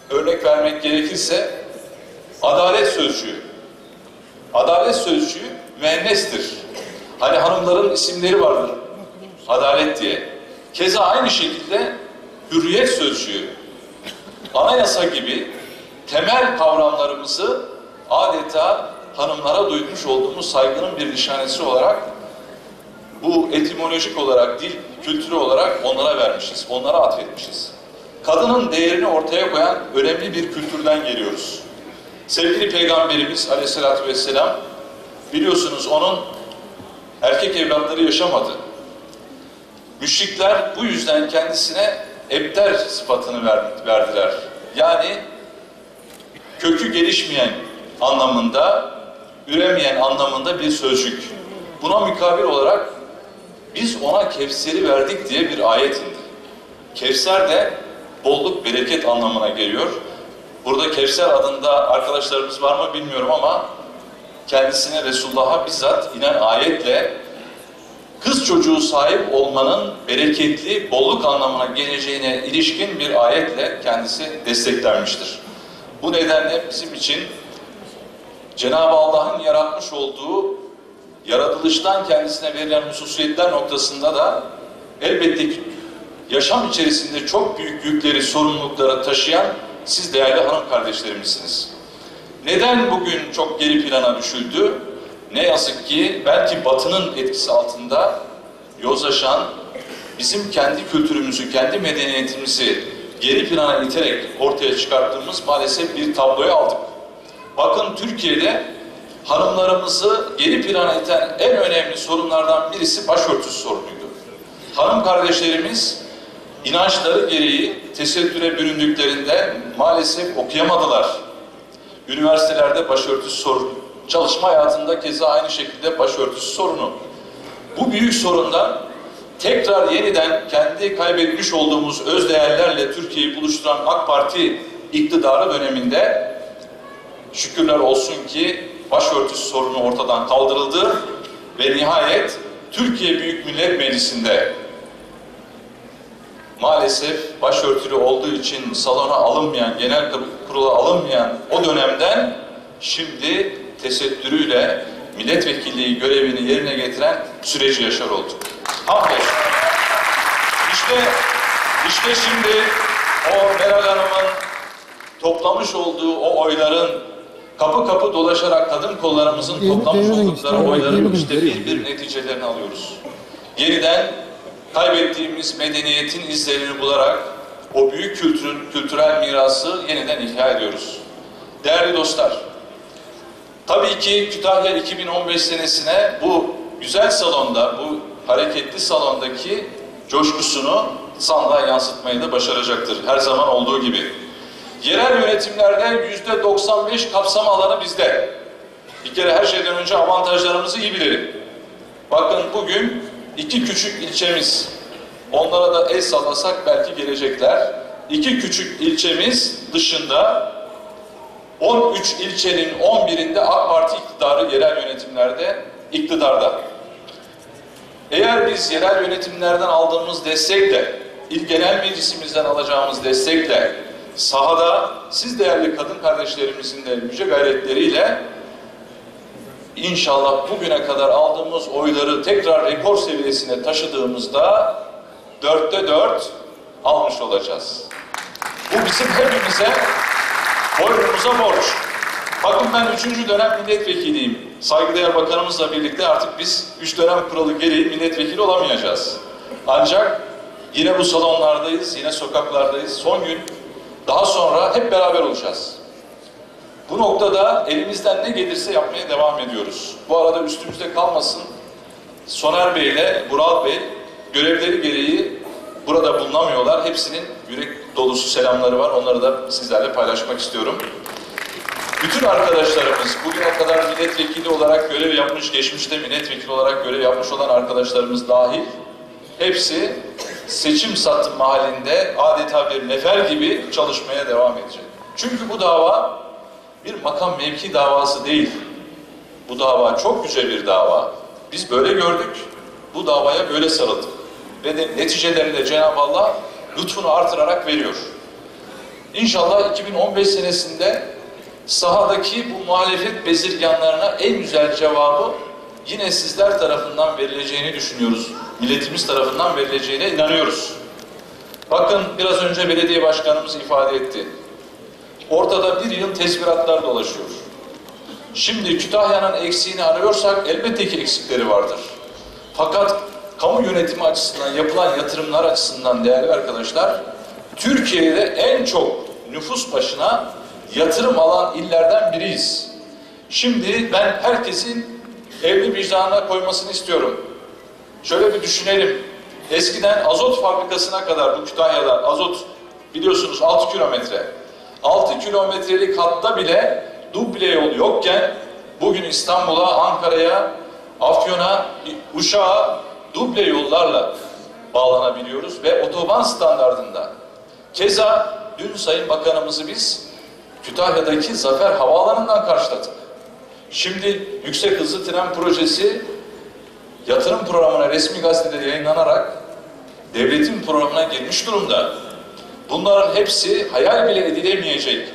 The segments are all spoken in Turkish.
örnek vermek gerekirse adalet sözcüğü. Adalet sözcüğü müennestir. Hani hanımların isimleri vardır. Adalet diye. Keza aynı şekilde hürriyet sözcüğü. Anayasa gibi temel kavramlarımızı adeta hanımlara duymuş olduğumuz saygının bir nişanesi olarak bu etimolojik olarak, dil kültürü olarak onlara vermişiz, onlara atfetmişiz. Kadının değerini ortaya koyan önemli bir kültürden geliyoruz. Sevgili Peygamberimiz Aleyhisselatü Vesselam, biliyorsunuz onun erkek evlatları yaşamadı. Müşrikler bu yüzden kendisine ebter sıfatını verdiler. Yani kökü gelişmeyen anlamında, üremeyen anlamında bir sözcük. Buna mukabil olarak biz ona Kevser'i verdik diye bir ayet indi. Kevser de bolluk, bereket anlamına geliyor. Burada Kevser adında arkadaşlarımız var mı bilmiyorum ama kendisine Resulullah'a bizzat inen ayetle kız çocuğu sahip olmanın bereketli, bolluk anlamına geleceğine ilişkin bir ayetle kendisi desteklenmiştir. Bu nedenle bizim için Cenab-ı Allah'ın yaratmış olduğu yaratılıştan kendisine verilen hususiyetler noktasında da elbette ki yaşam içerisinde çok büyük yükleri, sorumlulukları taşıyan siz değerli hanım kardeşlerimizsiniz. Neden bugün çok geri plana düşüldü? Ne yazık ki belki Batı'nın etkisi altında yozlaşan, bizim kendi kültürümüzü, kendi medeniyetimizi geri plana iterek ortaya çıkarttığımız maalesef bir tabloya aldık. Bakın Türkiye'de hanımlarımızı geri plana iten en önemli sorunlardan birisi başörtüsü sorunuydu. Hanım kardeşlerimiz inançları gereği tesettüre büründüklerinde maalesef okuyamadılar. Üniversitelerde başörtüsü sorunu, çalışma hayatında keza aynı şekilde başörtüsü sorunu. Bu büyük sorundan tekrar yeniden kendi kaybetmiş olduğumuz öz değerlerle Türkiye'yi buluşturan AK Parti iktidarı döneminde şükürler olsun ki başörtüsü sorunu ortadan kaldırıldı ve nihayet Türkiye Büyük Millet Meclisi'nde maalesef başörtülü olduğu için salona alınmayan, genel kurula alınmayan o dönemden şimdi tesettürüyle milletvekilliği görevini yerine getiren süreci yaşar olduk. Hamdolsun. İşte şimdi o Meral Hanım'ın toplamış olduğu o oyların kapı kapı dolaşarak kadın kollarımızın toplamış oldukları oyların işte bir neticelerini alıyoruz. Yeniden kaybettiğimiz medeniyetin izlerini bularak o büyük kültürel mirası yeniden ihya ediyoruz. Değerli dostlar, tabii ki Kütahya 2015 senesine bu güzel salonda, bu hareketli salondaki coşkusunu sandığa yansıtmayı da başaracaktır. Her zaman olduğu gibi. Yerel yönetimlerde %95 kapsam alanı bizde. Bir kere her şeyden önce avantajlarımızı iyi bilelim. Bakın bugün 2 küçük ilçemiz, onlara da el sallasak belki gelecekler. 2 küçük ilçemiz dışında 13 ilçenin 11'inde AK Parti iktidarı yerel yönetimlerde iktidarda. Eğer biz yerel yönetimlerden aldığımız destekle, İl Genel Meclisimizden alacağımız destekle, sahada siz değerli kadın kardeşlerimizin de yüce gayretleriyle İnşallah bugüne kadar aldığımız oyları tekrar rekor seviyesine taşıdığımızda 4'te 4 almış olacağız. Bu bizim hepimize, boynumuza borç. Bakın ben 3. dönem milletvekiliyim. Saygıdeğer bakanımızla birlikte artık biz 3 dönem kuralı gereği milletvekili olamayacağız. Ancak yine bu salonlardayız, yine sokaklardayız. Son gün, daha sonra hep beraber olacağız. Bu noktada elimizden ne gelirse yapmaya devam ediyoruz. Bu arada üstümüzde kalmasın, Soner Bey ile Vural Bey görevleri gereği burada bulunamıyorlar. Hepsinin yürek dolusu selamları var. Onları da sizlerle paylaşmak istiyorum. Bütün arkadaşlarımız, bugüne kadar milletvekili olarak görev yapmış, geçmişte milletvekili olarak görev yapmış olan arkadaşlarımız dahil, hepsi seçim satım halinde adeta bir nefer gibi çalışmaya devam edecek. Çünkü bu dava bir makam mevki davası değil. Bu dava çok yüce bir dava. Biz böyle gördük. Bu davaya böyle sarıldık. Ve de neticelerini de Cenab-ı Allah lütfunu artırarak veriyor. İnşallah 2015 senesinde sahadaki bu muhalefet bezirganlarına en güzel cevabı yine sizler tarafından verileceğini düşünüyoruz. Milletimiz tarafından verileceğine inanıyoruz. Bakın biraz önce belediye başkanımız ifade etti. Ortada bir yıl tezviratlar dolaşıyor. Şimdi Kütahya'nın eksiğini arıyorsak elbette ki eksikleri vardır. Fakat kamu yönetimi açısından, yapılan yatırımlar açısından değerli arkadaşlar, Türkiye'de en çok nüfus başına yatırım alan illerden biriyiz. Şimdi ben herkesin evli vicdanına koymasını istiyorum. Şöyle bir düşünelim. Eskiden azot fabrikasına kadar bu Kütahya'da azot biliyorsunuz 6 kilometre. 6 kilometrelik hatta bile duble yol yokken bugün İstanbul'a, Ankara'ya, Afyon'a, Uşak'a duble yollarla bağlanabiliyoruz ve otoban standardında. Keza dün Sayın Bakanımızı biz Kütahya'daki Zafer Havaalanı'ndan karşıladık. Şimdi yüksek hızlı tren projesi yatırım programına resmi gazetede yayınlanarak devletin programına girmiş durumda. Bunların hepsi hayal bile edilemeyecek.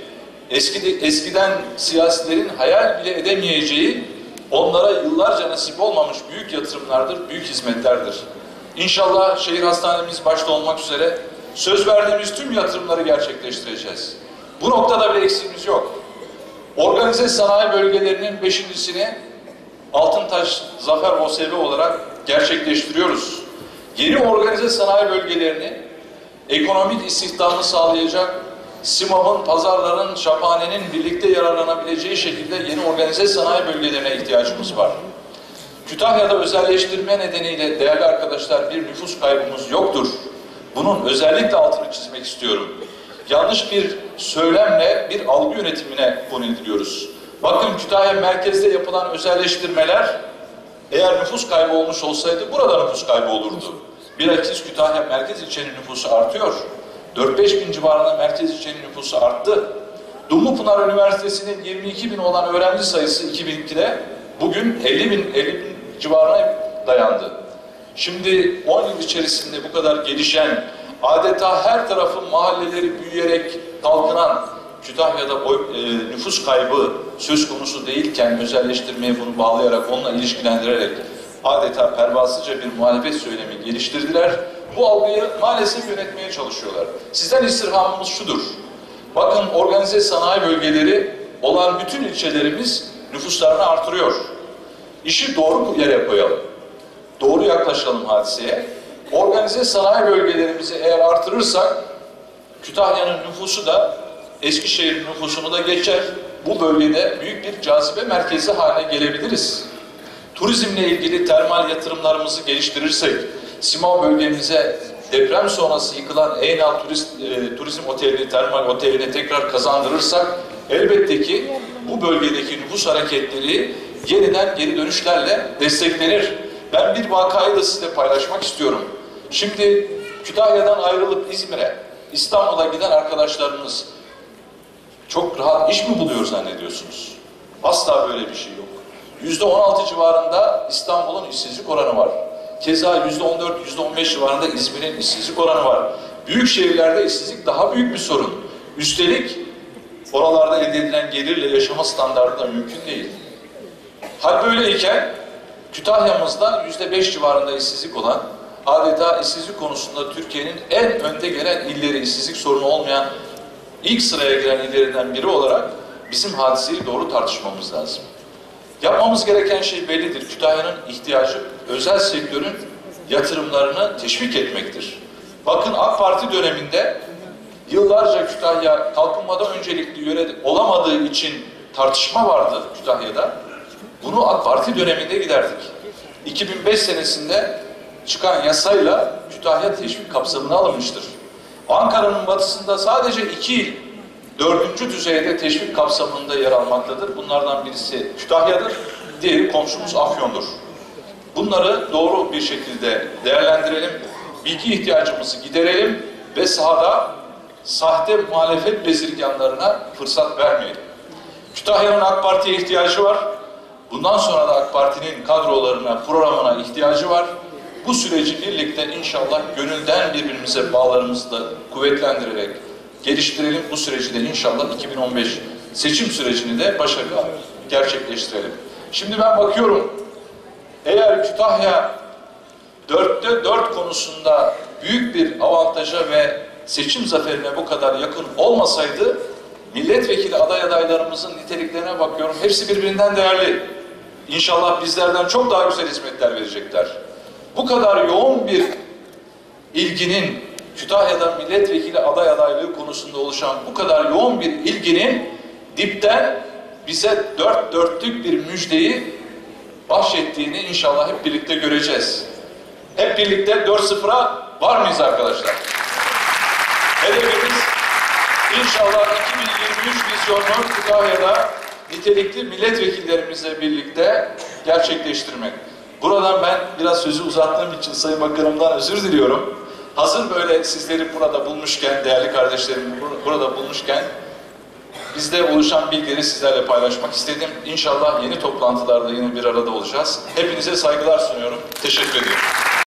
Eskiden siyasilerin hayal bile edemeyeceği, onlara yıllarca nasip olmamış büyük yatırımlardır, büyük hizmetlerdir. İnşallah şehir hastanemiz başta olmak üzere söz verdiğimiz tüm yatırımları gerçekleştireceğiz. Bu noktada bir eksiğimiz yok. Organize sanayi bölgelerinin 5.'sini Altıntaş Zafer OSB olarak gerçekleştiriyoruz. Yeni organize sanayi bölgelerini ekonomik istihdamı sağlayacak, SİMAV'ın, pazarların, şaphanenin birlikte yararlanabileceği şekilde yeni organize sanayi bölgelerine ihtiyacımız var. Kütahya'da özelleştirme nedeniyle değerli arkadaşlar bir nüfus kaybımız yoktur. Bunun özellikle altını çizmek istiyorum. Yanlış bir söylemle bir algı yönetimine konu ediliyoruz. Bakın Kütahya merkezde yapılan özelleştirmeler eğer nüfus kaybı olmuş olsaydı burada nüfus kaybı olurdu. Bilakis Kütahya merkez ilçenin nüfusu artıyor. 4-5 bin civarında merkez ilçenin nüfusu arttı. Dumlupınar Üniversitesi'nin 22 bin olan öğrenci sayısı 2002'de bugün 50 bin civarına dayandı. Şimdi 10 yıl içerisinde bu kadar gelişen, adeta her tarafın mahalleleri büyüyerek kalkınan Kütahya'da nüfus kaybı söz konusu değilken özelleştirmeye bunu bağlayarak, onunla ilişkilendirerek adeta pervasızca bir muhalefet söylemi geliştirdiler. Bu algıyı maalesef yönetmeye çalışıyorlar. Sizden istirhamımız şudur. Bakın organize sanayi bölgeleri olan bütün ilçelerimiz nüfuslarını artırıyor. İşi doğru yere koyalım. Doğru yaklaşalım hadiseye. Organize sanayi bölgelerimizi eğer artırırsak Kütahya'nın nüfusu da Eskişehir'in nüfusunu da geçer. Bu bölgede büyük bir cazibe merkezi haline gelebiliriz. Turizmle ilgili termal yatırımlarımızı geliştirirsek, SİMAV bölgemize deprem sonrası yıkılan Eynal Turizm Oteli'ni, termal otelini tekrar kazandırırsak elbette ki bu bölgedeki nüfus hareketleri yeniden geri dönüşlerle desteklenir. Ben bir vakayı da sizinle paylaşmak istiyorum. Şimdi Kütahya'dan ayrılıp İzmir'e, İstanbul'a giden arkadaşlarımız çok rahat iş mi buluyor zannediyorsunuz? Asla böyle bir şey yok. %16 civarında İstanbul'un işsizlik oranı var. Keza %14, %15 civarında İzmir'in işsizlik oranı var. Büyük şehirlerde işsizlik daha büyük bir sorun. Üstelik oralarda elde edilen gelirle yaşama standartı da mümkün değil. Hal böyleyken Kütahya'mızda %5 civarında işsizlik olan, adeta işsizlik konusunda Türkiye'nin en önde gelen illeri, işsizlik sorunu olmayan ilk sıraya giren illerinden biri olarak bizim hadiseyi doğru tartışmamız lazım. Yapmamız gereken şey bellidir. Kütahya'nın ihtiyacı özel sektörün yatırımlarını teşvik etmektir. Bakın AK Parti döneminde yıllarca Kütahya kalkınmada öncelikli yöre olamadığı için tartışma vardı Kütahya'da. Bunu AK Parti döneminde giderdik. 2005 senesinde çıkan yasayla Kütahya teşvik kapsamına alınmıştır. Ankara'nın batısında sadece 2 il 4. düzeyde teşvik kapsamında yer almaktadır. Bunlardan birisi Kütahya'dır, diğeri komşumuz Afyon'dur. Bunları doğru bir şekilde değerlendirelim, bilgi ihtiyacımızı giderelim ve sahada sahte muhalefet bezirganlarına fırsat vermeyelim. Kütahya'nın AK Parti'ye ihtiyacı var. Bundan sonra da AK Parti'nin kadrolarına, programına ihtiyacı var. Bu süreci birlikte inşallah gönülden birbirimize bağlarımızı da kuvvetlendirerek, geliştirelim. Bu süreci de inşallah 2015 seçim sürecini de başarıyla gerçekleştirelim. Şimdi ben bakıyorum, eğer Kütahya 4'te 4 konusunda büyük bir avantaja ve seçim zaferine bu kadar yakın olmasaydı, milletvekili adaylarımızın niteliklerine bakıyorum, hepsi birbirinden değerli. İnşallah bizlerden çok daha güzel hizmetler verecekler. Bu kadar yoğun bir ilginin, Kütahya'da milletvekili adaylığı konusunda oluşan bu kadar yoğun bir ilginin dipten bize dört dörtlük bir müjdeyi bahşettiğini inşallah hep birlikte göreceğiz. Hep birlikte 4-0'a var mıyız arkadaşlar? Hedefimiz inşallah 2023 vizyonunu Kütahya'da nitelikli milletvekillerimizle birlikte gerçekleştirmek. Buradan ben biraz sözü uzattığım için Sayın Bakanım'dan özür diliyorum. Hazır böyle sizleri burada bulmuşken, değerli kardeşlerim burada bulmuşken, bizde oluşan bilgileri sizlerle paylaşmak istedim. İnşallah yeni toplantılarda yine bir arada olacağız. Hepinize saygılar sunuyorum. Teşekkür ediyorum.